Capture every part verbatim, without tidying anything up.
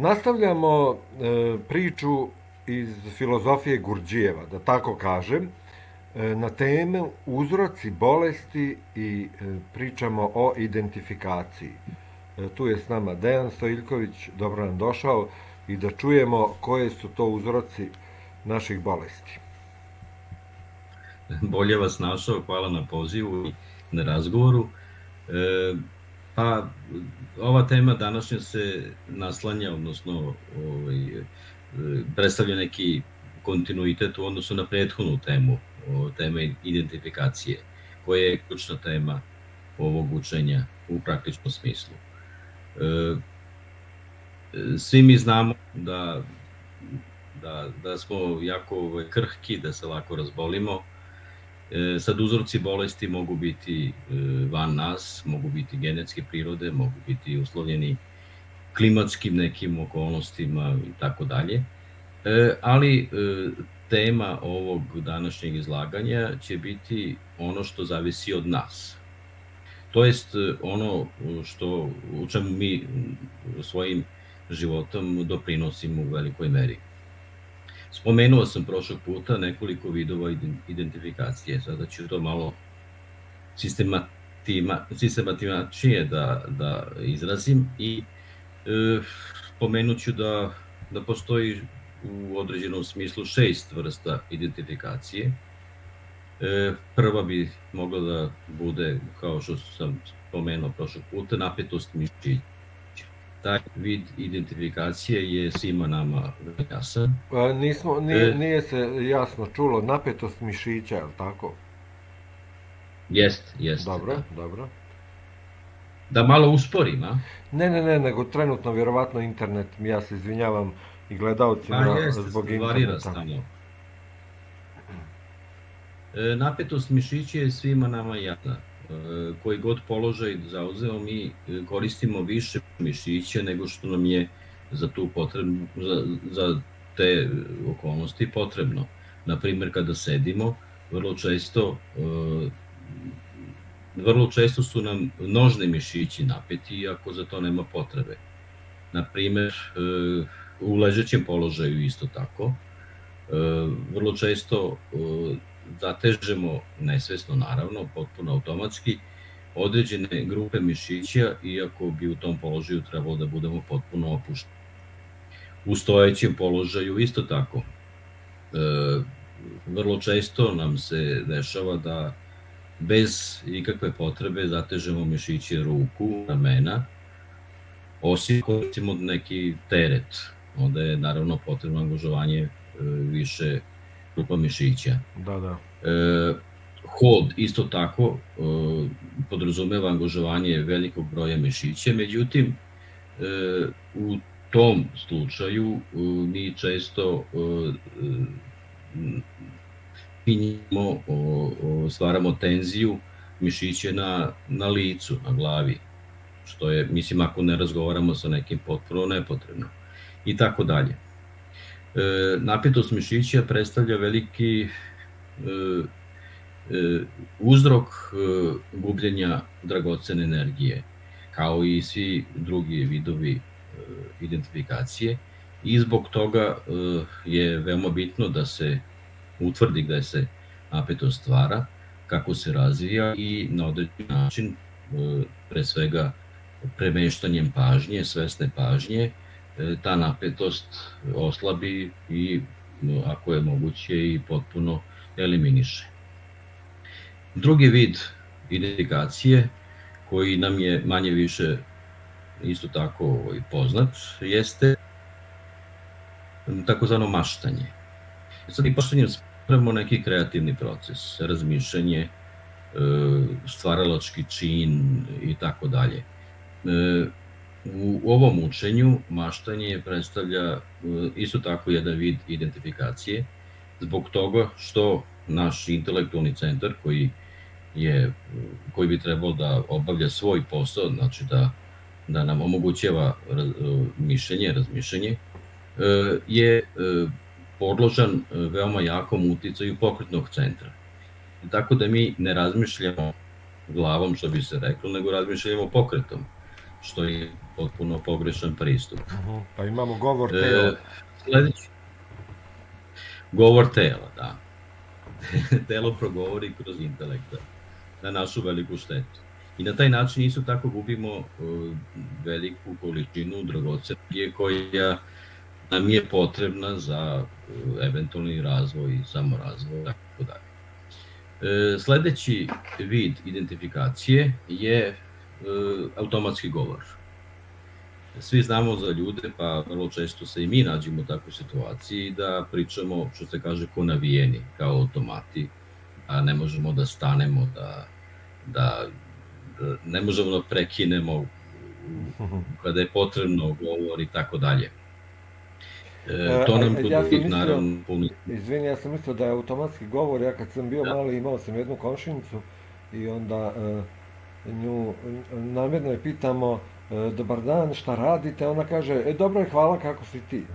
Nastavljamo e, priču iz filozofije Gurdjijeva, da tako kažem, e, na temu uzroci bolesti i e, pričamo o identifikaciji. E, tu je s nama Dejan Stojiljković, dobro nam došao i da čujemo koje su to uzroci naših bolesti. Bolje vas našao, hvala na pozivu i na razgovoru. E, pa, ova tema današnja se naslanja, odnosno ovaj, predstavlja neki kontinuitet u odnosu na prethodnu temu, o teme identifikacije, koja je ključna tema ovog učenja u praktičnom smislu. E, svi mi znamo da, da, da smo jako krhki, da se lako razbolimo. E, sad uzroci bolesti mogu biti e, van nas, mogu biti genetske prirode, mogu biti uslovljeni klimatskim nekim okolnostima i tako dalje. E, ali e, tema ovog današnjeg izlaganja će biti ono što zavisi od nas. To jest ono što, u čemu mi svojim životom doprinosimo u velikoj meri. Spomenuo sam prošlog puta nekoliko vidova identifikacije, sada ću to malo sistematičnije da, da izrazim i e, spomenut ću da, da postoji u određenom smislu šest vrsta identifikacije. E, prva bi mogla da bude, kao što sam spomenuo prošlog puta, napetost mišića. Taj vid identifikacije je svima nama jasan. A, nismo, nije, nije se jasno čulo, napetost mišića, je li tako? Jest, jest. Dobro, da. dobro. Da malo usporim, a? Ne, ne, ne, nego trenutno vjerovatno internet, ja se izvinjavam i gledalcima zbog interneta. Stano. E, napetost mišića je svima nama jasna. Koji god položaj zauzeo, mi koristimo više mišića nego što nam je za tu potrebno, za, za te okolnosti potrebno. Naprimjer, kada sedimo, vrlo često vrlo često su nam nožni mišići napeti, iako za to nema potrebe. Naprimjer, u ležećem položaju isto tako. Vrlo često zatežemo, nesvesno naravno, potpuno automatski, određene grupe mišića, iako bi u tom položaju trebalo da budemo potpuno opušteni. U stojećem položaju isto tako. E, vrlo često nam se dešava da bez ikakve potrebe zatežemo mišiće ruku, ramena, osim koristimo neki teret. Onda je naravno potrebno angažovanje e, više grupa mišića. Da, da. E, hod isto tako e, podrazumeva angažovanje velikog broja mišića, međutim e, u tom slučaju e, mi često pinjimo, e, stvaramo tenziju mišića na, na licu, na glavi, što je, mislim, ako ne razgovaramo sa nekim, potpuno nepotrebno i tako dalje. E, napetost mišića predstavlja veliki e, e, uzrok e, gubljenja dragocene energije, kao i svi drugi vidovi e, identifikacije, i zbog toga e, je veoma bitno da se utvrdi gde se napetost stvara, kako se razvija i na određen način, e, pre svega premeštanjem pažnje, svesne pažnje, ta napetost oslabi i, ako je moguće, i potpuno eliminiše. Drugi vid identifikacije, koji nam je manje više isto tako poznat, jeste takozvano maštanje. Sad i maštanjem spremamo neki kreativni proces, razmišljanje, stvaralački čin i tako dalje. U ovom učenju maštanje predstavlja isto tako jedan vid identifikacije, zbog toga što naš intelektualni centar, koji, je, koji bi trebao da obavlja svoj posao, znači da, da nam omogućava raz, mišljenje, razmišljanje, je podložan veoma jakom uticaju pokretnog centra. Tako da mi ne razmišljamo glavom, što bi se reklo, nego razmišljamo pokretom. što je potpuno pogrešan pristup. Uh-huh. Pa imamo govor tela. E, sledeći. Govor tela, da. Telo progovori kroz intelekta, na našu veliku štetu. I na taj način isto tako gubimo uh, veliku količinu dragocjenje koja nam je potrebna za uh, eventualni razvoj i samorazvoj i tako dalje. E, sledeći vid identifikacije je uh, automatski govor. Svi znamo za ljude, pa vrlo često se i mi nađemo u takvoj situaciji da pričamo, što se kaže, ko navijeni, kao automati, a ne možemo da stanemo, da, da, da ne možemo da prekinemo kada je potrebno govor i tako dalje. E, to nam ja budu, naravno, puno... Izvini, ja sam mislio da je automatski govor, ja kad sam bio da. mali imao sam jednu komšinicu i onda uh, nju namjerno je pitamo dobar dan, šta radite? Ona kaže, e dobro je, hvala, kako si ti?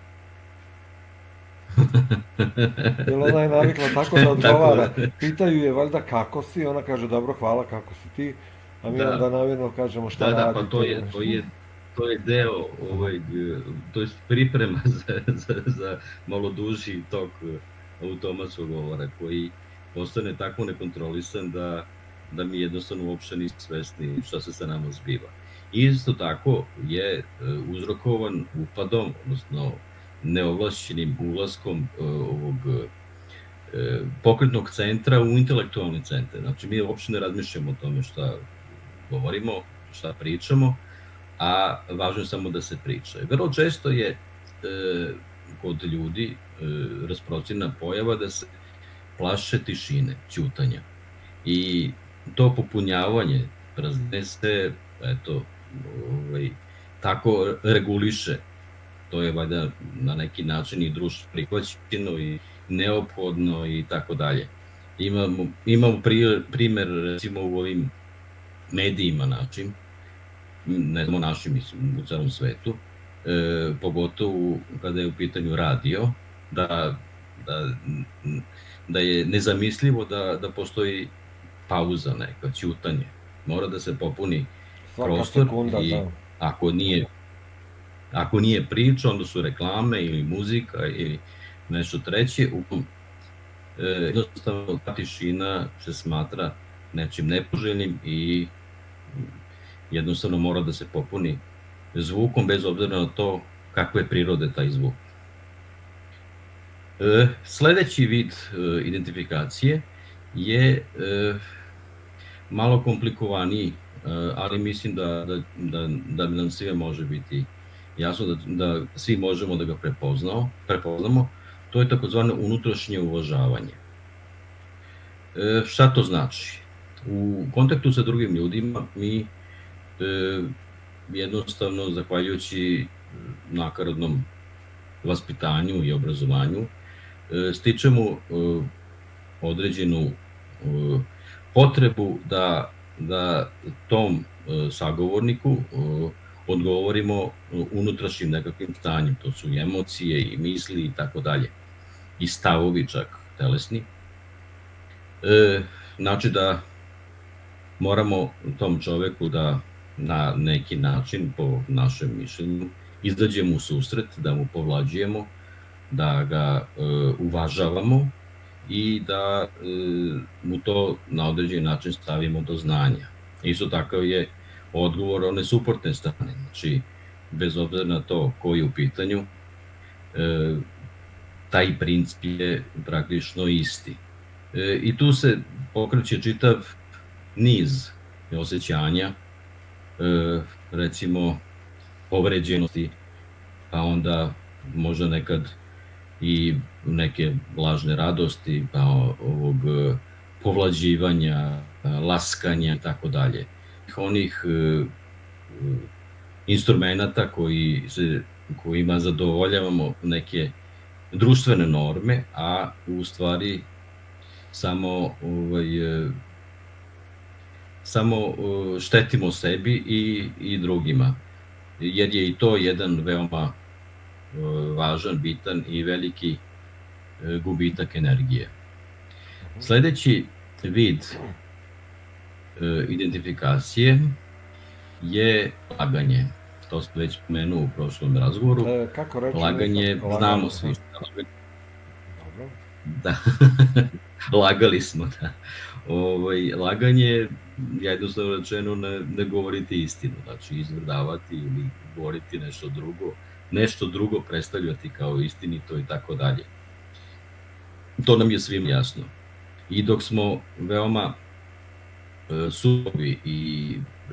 Jer ona je navikla tako da odgovara. Pitaju je valjda kako si, ona kaže dobro, hvala, kako si ti? A mi da. onda namjerno kažemo šta da, da, radite. Da, pa to je, to je, to je deo, ovaj, to je priprema za, za, za malo duži tok automatskog govora, koji postane tako nekontrolisan da, da mi jednostavno uopšte nismo svesni šta se sa nama zbiva. Isto tako je uzrokovan upadom, odnosno neovlašćenim ulaskom ovog pokretnog centra u intelektualni centar. Znači, mi uopšte ne razmišljamo o tome šta govorimo, šta pričamo, a važno je samo da se priča. Vrlo često je kod ljudi rasprostranjena pojava da se plaše tišine, ćutanja. I to popunjavanje praznine se, eto, ovaj, tako reguliše. To je valjda na neki način i društvo prihvaćeno i neophodno i tako dalje. Imamo, imamo primer, recimo, u ovim medijima našim, ne znamo našim, mislim, u celom svetu, e, pogotovo kada je u pitanju radio, da, da, da je nezamislivo da, da postoji pauza neka, ćutanje. Mora da se popuni prostor sekunda, i da. ako nije ako nije priča, onda su reklame ili muzika ili nešto treće. E, jednostavno ta tišina se smatra nečim nepoželjnim i jednostavno mora da se popuni zvukom, bez obzira na to kakve prirode taj zvuk. E, sledeći vid e, identifikacije je e, malo komplikovaniji, ali mislim da, da, da, da nam svima može biti jasno, da, da svi možemo da ga prepoznamo. prepoznamo. To je takozvano unutrašnje uvažavanje. E, šta to znači? U kontaktu sa drugim ljudima mi e, jednostavno, zahvaljujući nakaradnom vaspitanju i obrazovanju, e, stičemo e, određenu e, potrebu da da tom sagovorniku odgovorimo unutrašnjim nekakvim stanjem, to su i emocije i misli i tako dalje, i stavovi čak telesni. E, znači da moramo tom čoveku da na neki način, po našem mišljenju, izađemo u susret, da mu povlađujemo, da ga e, uvažavamo i da e, mu to na određeni način stavimo do znanja. Isto takav je odgovor one suportne strane, znači bez obzira na to koji je u pitanju, e, taj princip je praktično isti. E, I tu se pokreće čitav niz osjećanja, e, recimo povređenosti, pa onda možda nekad i neke lažne radosti, pa ovog povlađivanja, laskanja i tako dalje. Onih e, instrumenta koji se, kojima zadovoljavamo neke društvene norme, a u stvari samo, ovaj, e, samo štetimo sebi i, i drugima. Jer je i to jedan veoma važan, bitan i veliki gubitak energije. Sledeći vid identifikacije je laganje. To sam već pomenuo u prošlom razgovoru. E, kako reći? Laganje, Laganje, znamo svi šta laganje. Dobro. Da, lagali smo, da. Ovaj, laganje, ja jednostavno rečeno, ne, ne govoriti istinu, znači izvrdavati ili govoriti nešto drugo, nešto drugo predstavljati kao istinito i tako dalje. To nam je svim jasno. I dok smo veoma e, surovi i e,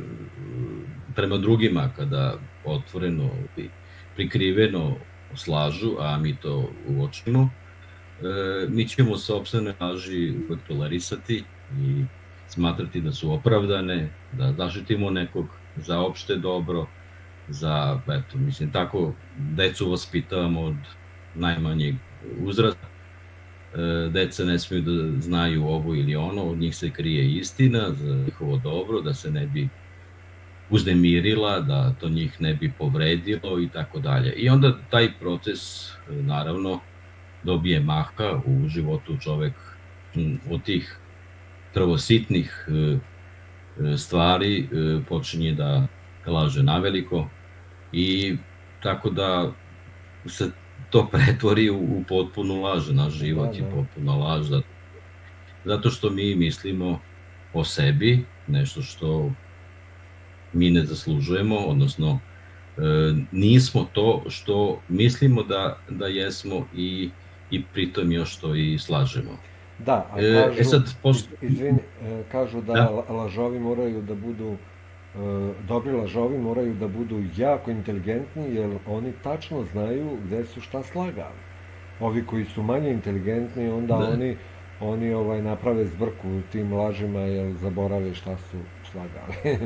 prema drugima, kada otvoreno i prikriveno slažu, a mi to uočimo, e, mi ćemo sopstvene laži uvek tolerisati i smatrati da su opravdane, da zaštitimo nekog za opšte dobro, za, eto, mislim, tako decu vaspitavamo od najmanjeg uzrasta. Deca ne smiju da znaju ovo ili ono, od njih se krije istina za njihovo dobro, da se ne bi uznemirila, da to njih ne bi povredilo i tako dalje. I onda taj proces, naravno, dobije maha u životu. Čovek od tih prvositnih stvari počinje da laže naveliko i tako da se to pretvori u potpunu laž. Naš život je potpuna laž, zato što mi mislimo o sebi nešto što mi ne zaslužujemo, odnosno nismo to što mislimo da, da jesmo i, i pritom još to i slažemo. Da, a kažu, e sad, pošto... izvini, kažu da, da lažovi moraju da budu, dobri lažovi moraju da budu jako inteligentni, jer oni tačno znaju gde su šta slagali. Ovi koji su manje inteligentni, onda da. oni, oni ovaj, naprave zbrku u tim lažima, jer zaborave šta su slagali.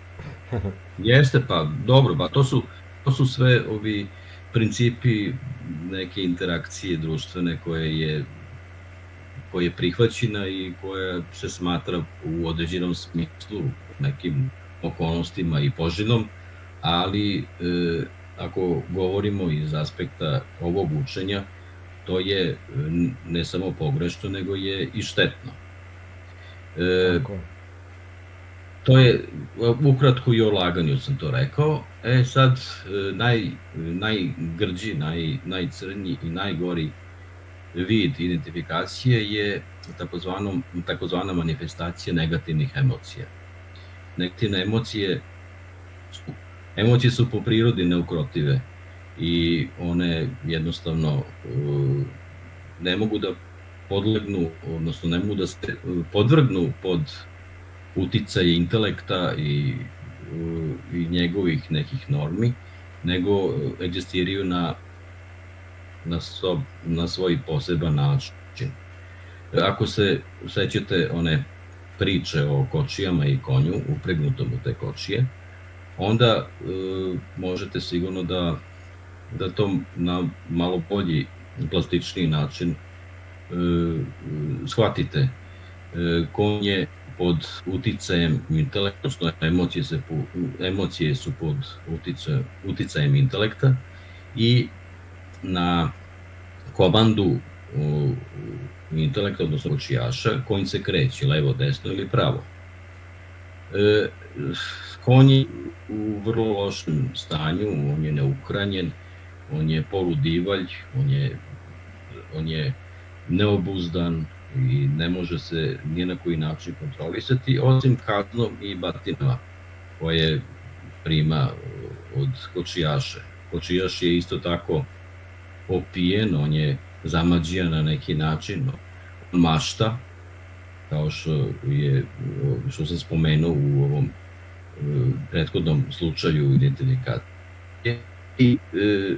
Jeste, pa dobro, pa to su, to su sve ovi principi neke interakcije društvene koje je, koje je prihvaćena i koja se smatra u određenom smislu, nekim okolnostima i poželjnom, ali e, ako govorimo iz aspekta ovog učenja, to je ne samo pogrešno, nego je i štetno. E, to je, ukratko i o laganju sam to rekao. E sad, naj, najgrđi, naj, najcrnji i najgori vid identifikacije je takozvana manifestacija negativnih emocija. Negativne emocije, emocije su po prirodi neukrotive i one jednostavno ne mogu da podlegnu, odnosno ne mogu da se podvrgnu pod uticaje intelekta i, i njegovih nekih normi, nego egzistiraju na, na, sob, na svoj poseban način. Ako se sećate one priče o kočijama i konju, upregnutom u te kočije, onda e, možete sigurno da, da to na malo bolji, plastičniji način e, shvatite. E, konj je pod uticajem intelekta, odnosno emocije, se, emocije su pod uticajem, uticajem intelekta i na komandu u, intelekta, odnosno kočijaša, konj se kreće levo, desno ili pravo. E, konj je u vrlo lošem stanju, on je neuhranjen, on je poludivalj, on je, on je neobuzdan i ne može se ni na koji način kontrolisati, osim kaznom i batinama koje prima od kočijaša. Kočijaš je isto tako opijen, on je zamađijan na neki način, on mašta, kao što, je, što sam spomenuo u ovom prethodnom slučaju identifikacije. I e,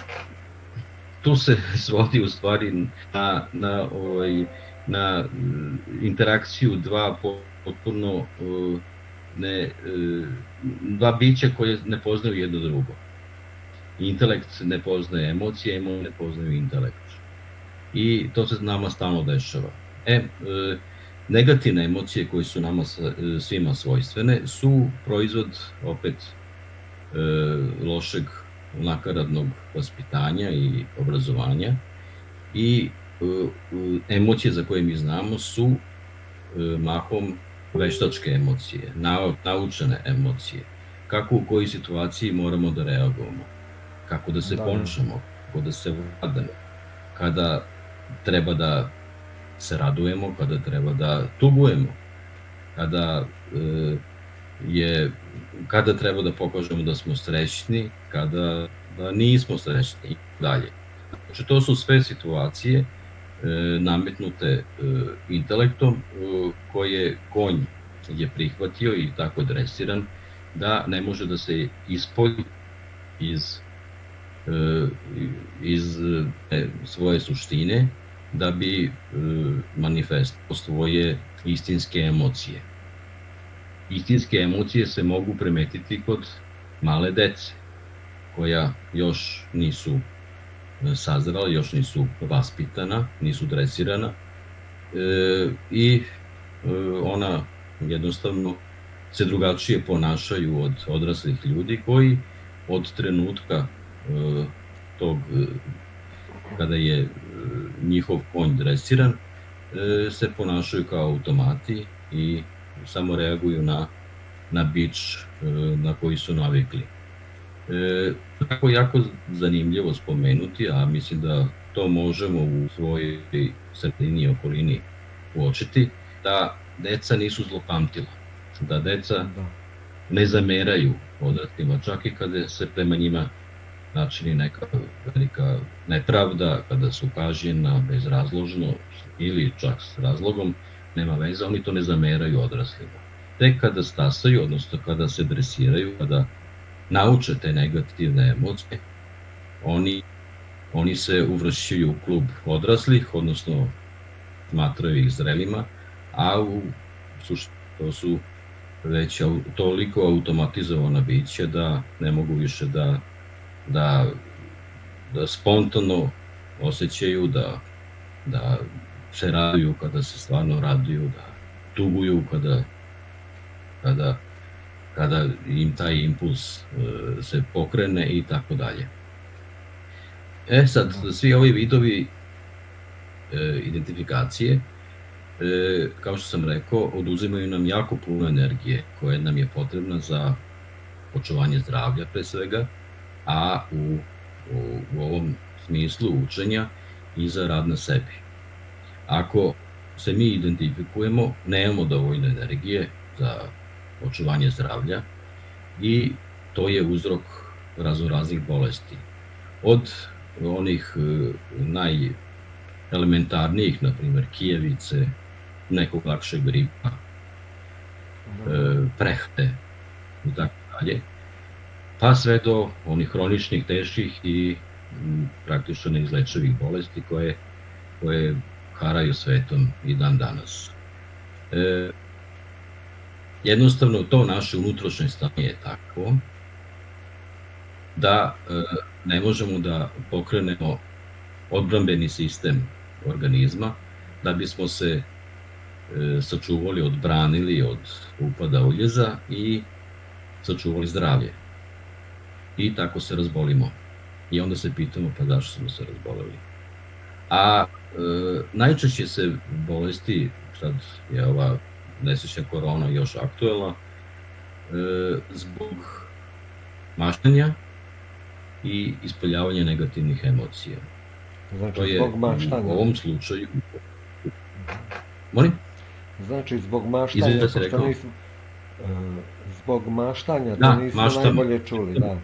tu se svodi u stvari na, na, ovaj, na interakciju dva potpuno ne, dva bića koje ne poznaju jedno drugo. Intelekt ne poznaje emocije, emocije ne poznaju intelekt. I to se nama stalno dešava. E, negativne emocije koje su nama svima svojstvene su proizvod opet lošeg nakaradnog vaspitanja i obrazovanja i emocije za koje mi znamo su mahom veštačke emocije, naučene emocije, kako u kojoj situaciji moramo da reagujemo, kako da se ponašamo, kako da se vladamo, kada treba da se radujemo, kada treba da tugujemo, kada je, kada treba da pokažemo da smo srećni, kada da nismo srećni i dalje. Znači, to su sve situacije nametnute intelektom koje konj je prihvatio i tako je dresiran da ne može da se ispolji iz, iz svoje suštine da bi manifestovao svoje istinske emocije. Istinske emocije se mogu primetiti kod male dece koja još nisu sazrela, još nisu vaspitana, nisu dresirana i ona jednostavno se drugačije ponašaju od odraslih ljudi koji od trenutka tog kada je njihov konj dresiran se ponašaju kao automati i samo reaguju na, na bič na koji su navikli. E, tako jako zanimljivo spomenuti, a mislim da to možemo u svojoj sredini i okolini uočiti, da deca nisu zlopamtila, da deca ne zameraju odraslima, čak i kada se prema njima načini neka velika nepravda, kada su kažnjena bezrazložno ili čak s razlogom, nema veze, oni to ne zameraju odraslima. Tek kada stasaju, odnosno kada se dresiraju, kada nauče te negativne emocije, oni, oni se uvršćuju u klub odraslih, odnosno smatraju ih zrelima, a u suštini to su već toliko automatizovana bića da ne mogu više da, da, da spontano osjećaju, da, da se raduju kada se stvarno raduju, da tuguju kada, kada, kada im taj impuls se pokrene i tako dalje. E sad, svi ovi vidovi identifikacije, kao što sam rekao, oduzimaju nam jako puno energije koja nam je potrebna za očuvanje zdravlja pre svega, a u, u, u ovom smislu učenja i za rad na sebi. Ako se mi identifikujemo, nemamo dovoljno energije za očuvanje zdravlja i to je uzrok raznoraznih bolesti. Od onih najelementarnijih, na primjer kijevice, nekog lakšeg gripa, prehte i tako dalje, pa sve do onih hroničnih, teških i praktično neizlečivih bolesti koje, koje haraju svetom i dan danas. E, jednostavno to naše unutrašnje stanje je tako da e, ne možemo da pokrenemo odbrambeni sistem organizma da bismo se e, sačuvali, odbranili od upada uljeza i sačuvali zdravlje. I tako se razbolimo. I onda se pitamo pa zašto smo se razboleli. A e, najčešće se bolesti, sad je ova nesrećna korona još aktuelna, e, zbog maštanja i ispoljavanja negativnih emocija. Znači, to je zbog maštanja. U ovom slučaju... Molim? Znači, zbog maštanja, Izvijek, pošto rekao. nismo... E, zbog maštanja, da, to nismo maštamo. najbolje čuli, da.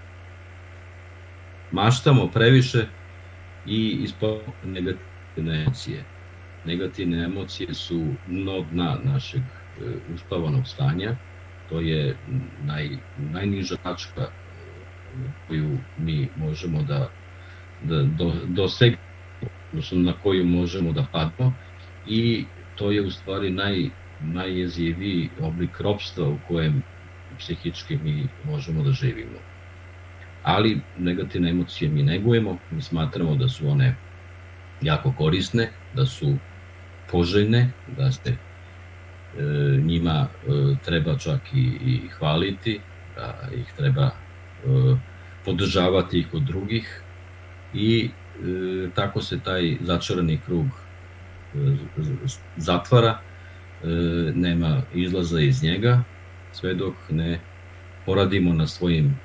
Maštamo previše i ispoljavamo negativne emocije. Negativne emocije su dno dna našeg e, uspavanog stanja. To je naj, najniža tačka koju mi možemo da, da do, dosegnemo, odnosno na koju možemo da pademo, i to je u stvari naj, najjeziviji oblik ropstva u kojem psihički mi možemo da živimo. Ali negativne emocije mi negujemo, mi smatramo da su one jako korisne, da su poželjne, da se e, njima e, treba čak i, i hvaliti, da ih treba e, podržavati ih od drugih i e, tako se taj začarani krug e, zatvara, nema izlaza iz njega, sve dok ne poradimo na svojim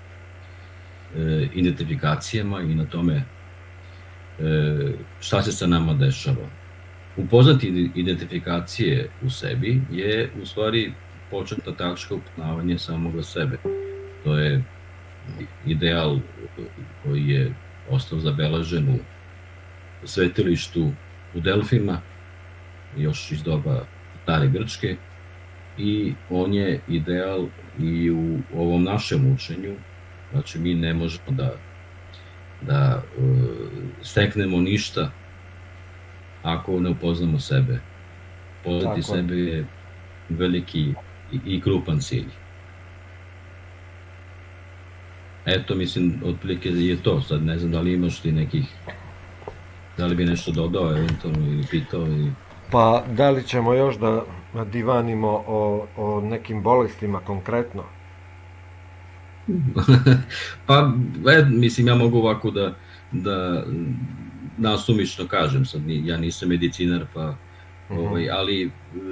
identifikacijama i na tome šta se sa nama dešava. Upoznati identifikacije u sebi je u stvari početna tačka upoznavanja samoga sebe. To je ideal koji je ostao zabeležen u svetilištu u Delfima, još iz doba stare Grčke, i on je ideal i u ovom našem učenju. Znači, mi ne možemo da, da uh, steknemo ništa ako ne upoznamo sebe. Poznati sebe je veliki i, i krupan cilj. Eto, mislim, otprilike je to. Sad ne znam da li imaš ti nekih, da li bi nešto dodao eventualno ili pitao ili... Pa, da li ćemo još da divanimo o, o nekim bolestima konkretno? Pa, e, mislim, ja mogu ovako da, da nasumično kažem, sad ja nisam medicinar, pa, uh-huh. ovaj, ali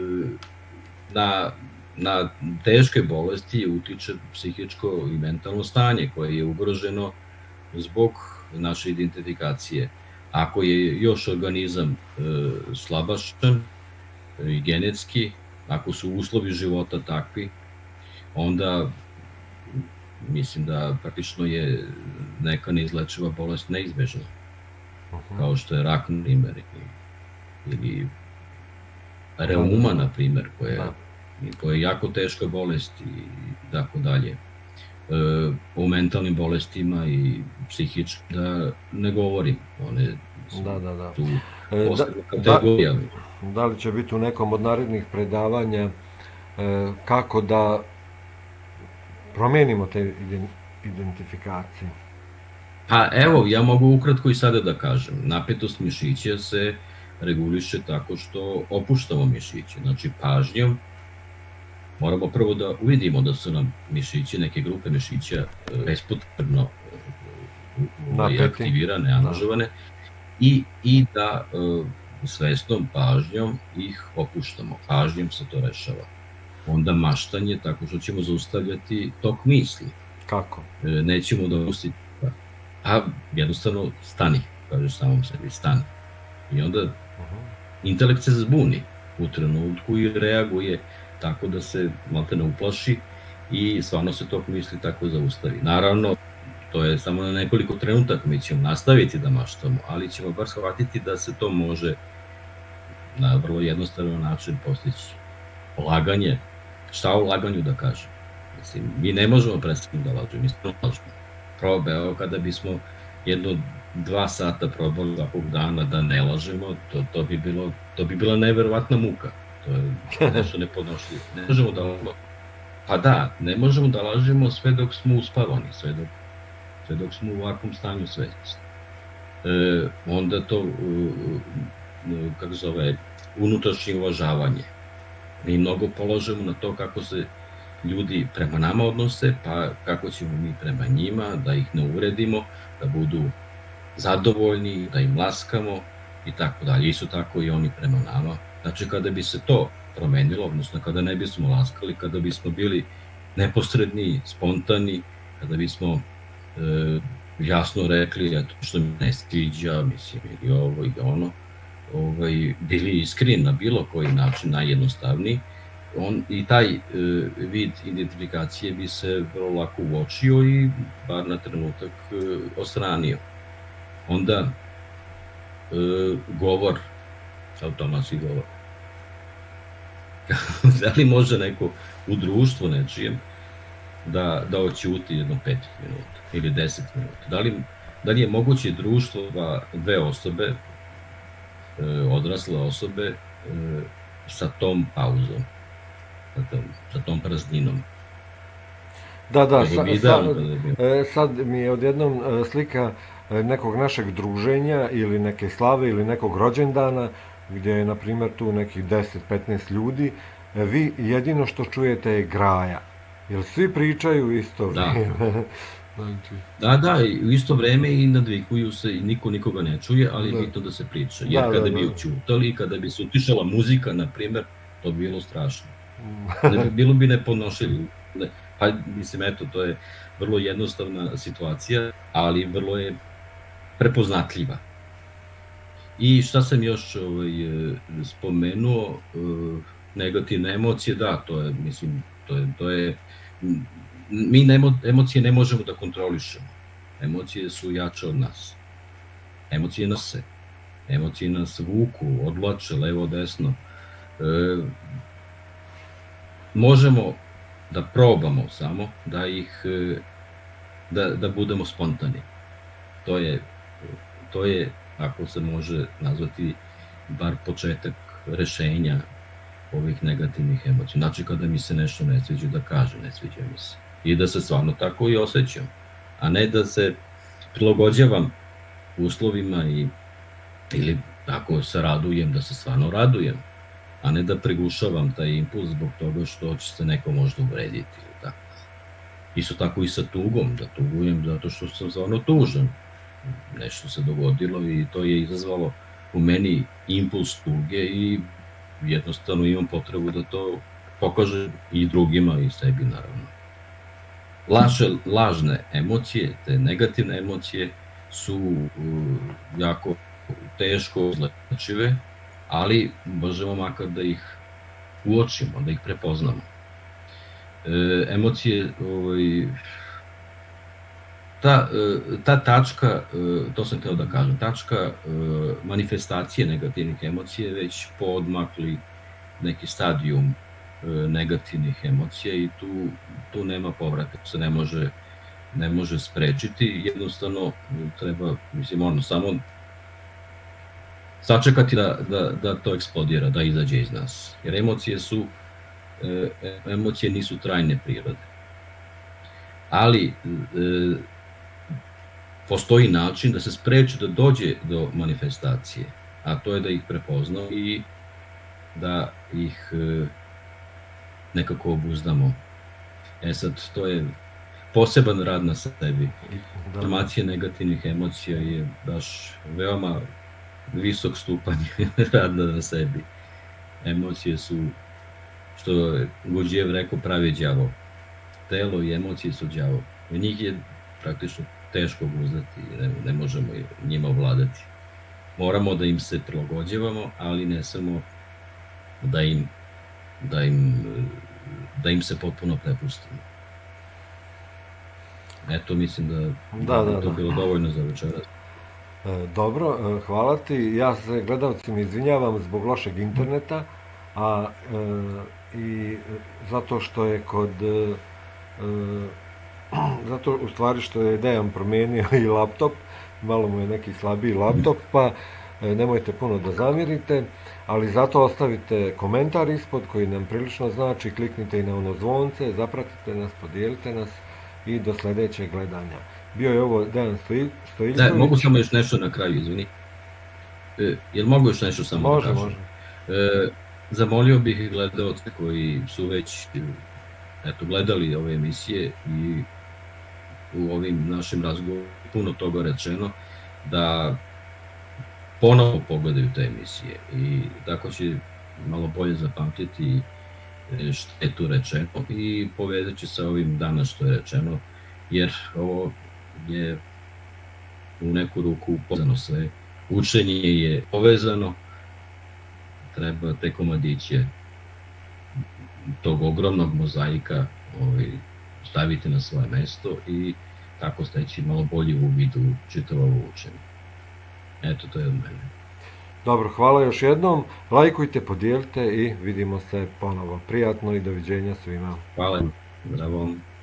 na, na teške bolesti utiče psihičko i mentalno stanje koje je ugroženo zbog naše identifikacije. Ako je još organizam e, slabašan i genetski, ako su uslovi života takvi, onda mislim da praktično je neka neizlečiva bolest neizbežna. Uh-huh. Kao što je rak, na primjer, ili reuma, na primjer, koja, koja je jako teška bolest i tako dalje. E, o mentalnim bolestima i psihičkim da ne govorim, one su da, da, da. tu posebna kategorija. Da, da li će biti u nekom od narednih predavanja e, kako da promenimo te identifikacije? Pa evo, ja mogu ukratko i sada da kažem. Napetost mišića se reguliše tako što opuštamo mišiće. Znači, pažnjom moramo prvo da uvidimo da su nam mišiće, neke grupe mišića bespotrebno aktivirane, angažovane, i, i da svesnom pažnjom ih opuštamo. Pažnjom se to rešava. Onda maštanje, tako što ćemo zaustavljati tok misli. Kako? Nećemo da pustiti, a jednostavno stani, kažeš samom sebi, stani. I onda uh-huh. intelekt se zbuni u trenutku i reaguje tako da se malte ne uplaši i stvarno se tok misli tako zaustavi. Naravno, to je samo na nekoliko trenutaka, mi ćemo nastaviti da maštamo, ali ćemo bar shvatiti da se to može na vrlo jednostavan način postići. Laganje, šta o laganju da kažem? Mislim, mi ne možemo prestati da lažemo, mi smo lažemo. Probe, evo kada bismo jedno dva sata probali svakog dana da ne lažemo, to, to, bi bilo, to bi bila neverovatna muka. To je nešto nepodnošljivo. Ne možemo da lažemo. Pa da, ne možemo da lažemo sve dok smo uspavani, sve dok, sve dok smo u ovakvom stanju svesti. E, onda to, e, kako zove, unutrašnje uvažavanje. Mi mnogo položemo na to kako se ljudi prema nama odnose, pa kako ćemo mi prema njima, da ih ne uvredimo, da budu zadovoljni, da im laskamo i tako dalje. Isto tako i oni prema nama. Znači, kada bi se to promenilo, odnosno kada ne bismo laskali, kada bismo bili neposredni, spontani, kada bismo e, jasno rekli, eto što mi ne sviđa, mislim, ili ovo i ono, ovaj, bili iskreni na bilo koji način, najjednostavniji, on, i taj e, vid identifikacije bi se vrlo lako uočio i bar na trenutak e, ostranio. Onda e, govor, automatski govor. Da li može neko u društvu nečijem da, da oćuti jedno pet minuta ili deset minuta? Da li, da li je moguće društvo da dve osobe, e, odrasle osobe, e, sa tom pauzom, sa tom, sa tom prazninom? Da, da, sa, sad, sad mi je odjednom slika nekog našeg druženja ili neke slave ili nekog rođendana gdje je, na primjer, tu nekih deset do petnaest ljudi, vi jedino što čujete je graja. Jer svi pričaju isto vrijeme. Da, da, u isto vreme i nadvikuju se i niko nikoga ne čuje, ali je bitno da se priča. Jer da, kada da, bi oćutali, kada bi se utišala muzika, na primjer, To bi bilo strašno. Bilo bi nepodnošljivo. Pa, mislim, eto, to je vrlo jednostavna situacija, ali vrlo je prepoznatljiva. I šta sam još ovaj, spomenuo, negativne emocije, da, to je, mislim, to je, to je mi nemo, emocije ne možemo da kontrolišemo. Emocije su jače od nas. Emocije nose. Emocije nas vuku, odvlače, levo, desno. E, možemo da probamo samo da ih, da, da budemo spontani. To je, to je, ako se može nazvati, bar početak rešenja ovih negativnih emocija. Znači, kada mi se nešto ne sviđa, da kažem ne sviđa mi se. I da se stvarno tako i osjećam. A ne da se prilagođavam uslovima i, ili ako se radujem, da se stvarno radujem. A ne da pregušavam taj impuls zbog toga što će se neko možda uvrediti. Tako. Isto tako i sa tugom, da tugujem zato što sam stvarno tužan. Nešto se dogodilo i to je izazvalo u meni impuls tuge i jednostavno imam potrebu da to pokažem i drugima i sebi naravno. Laže, lažne emocije, te negativne emocije su uh, jako teško izlečive, ali možemo makar da ih uočimo, da ih prepoznamo. E, emocije, ovaj, ta, ta tačka, to sam hteo da kažem, tačka manifestacije negativnih emocija je već poodmakli neki stadijum negativnih emocija i tu, tu nema povratka, se ne može, ne može sprečiti, jednostavno treba, mislim, ono, samo sačekati da, da, da to eksplodira, da izađe iz nas, jer emocije su, emocije nisu trajne prirode. Ali, postoji način da se spreči da dođe do manifestacije, a to je da ih prepoznamo i da ih nekako obuzdamo. E sad, to je poseban rad na sebi. Formacija negativnih emocija je baš veoma visok stupanj rada na sebi. Emocije su, što je Gurdjieff rekao, pravi đavo. Telo i emocije su đavo. I njih je praktično teško obuzdati, ne, ne možemo njima ovladati. Moramo da im se prilagođavamo, ali ne samo da im, da im, da im se potpuno prepustimo. Eto, mislim da, da, da, da to da. bilo dovoljno za večeras. Dobro, hvala ti. Ja se gledalcima izvinjavam zbog lošeg interneta, a e, i zato što je kod e, zato u stvari što je Dejan promijenio i laptop, malo mu je neki slabiji laptop, pa nemojte puno da zamjerite, ali zato ostavite komentar ispod koji nam prilično znači, kliknite i na ono zvonce, zapratite nas, podijelite nas i do sljedećeg gledanja. Bio je ovo Dejan Stojiljković. Da, mogu samo još nešto na kraju, izvini. E, jel mogu još nešto samo može, da kažem? Može, može. E, zamolio bih gledalce koji su već eto, gledali ove emisije i u ovim našim razgovorima puno toga rečeno, da ponovo pogledaju te emisije i tako će malo bolje zapamtiti što je tu rečeno i povezat će sa ovim danas što je rečeno, jer ovo je u neku ruku povezano sve. Učenje je povezano, treba te komadiće tog ogromnog mozaika ovaj, staviti na svoje mesto i tako steći malo bolji uvid u čitavo ovo učenje. Eto, to je od mene. Dobro, hvala još jednom. Lajkujte, podijelite i vidimo se ponovo. Prijatno i doviđenja svima. Hvala, zdravo.